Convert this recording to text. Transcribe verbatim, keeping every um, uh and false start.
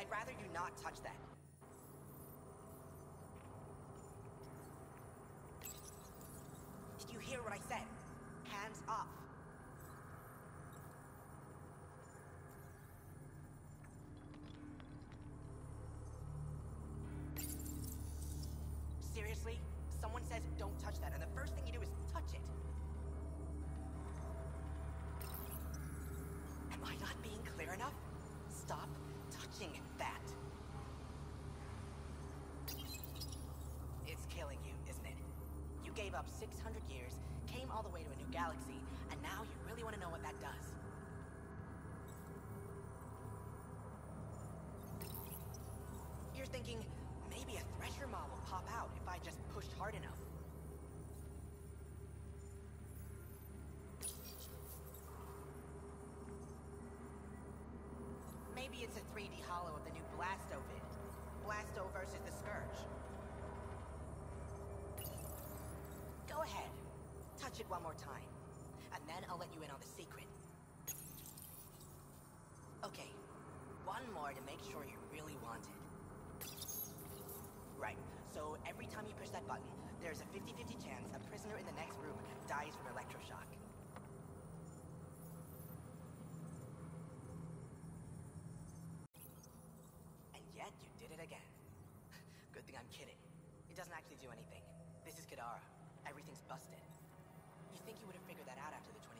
I'd rather you not touch that. Did you hear what I said? Hands off. Seriously? Someone says don't touch that, and the first thing you do is touch it. Am I not being clear enough? Stop touching that. It's killing you, isn't it? You gave up six hundred years, came all the way to a new galaxy, and now you really want to know what that does. You're thinking, maybe a Thresher Maw will pop out if I just pushed hard enough. Maybe it's a three D holo of the new Blasto vid. Blasto versus the Scourge. Go ahead. Touch it one more time. And then I'll let you in on the secret. Okay. One more to make sure you really want it. Right. So every time you push that button, there's a fifty fifty chance a prisoner in the next room dies from electroshock. And yet you did it again. Good thing I'm kidding. It doesn't actually do anything. This is Kadara. Everything's busted. You think you would have figured that out after the twenty